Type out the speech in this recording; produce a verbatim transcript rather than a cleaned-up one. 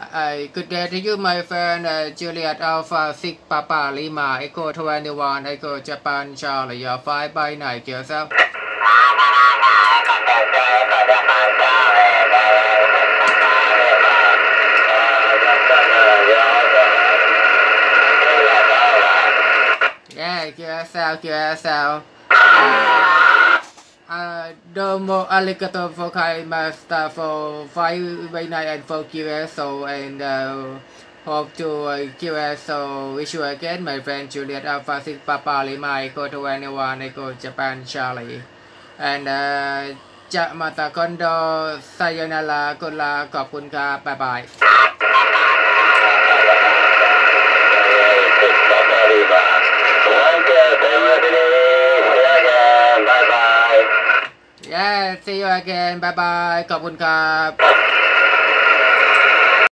uh, good day to you, my friend. Uh, Juliet Alpha Six Papa Lima Echo Twenty One Echo Japan Charlie. You're five by night yourself. Yeah, yourself, yourself. Uh, domo arigato for master for five by night and for Q S O and uh, hope to uh, Q S O wish you again, my friend Juliet Alpha Six Papa Lima Echo Twenty One Echo Japan Charlie and uh, จะมาตาคอนโดไซยานารากุลาขอบคุณครับบ๊ายบาย Yeah, see you again. Bye bye. ขอบคุณครับ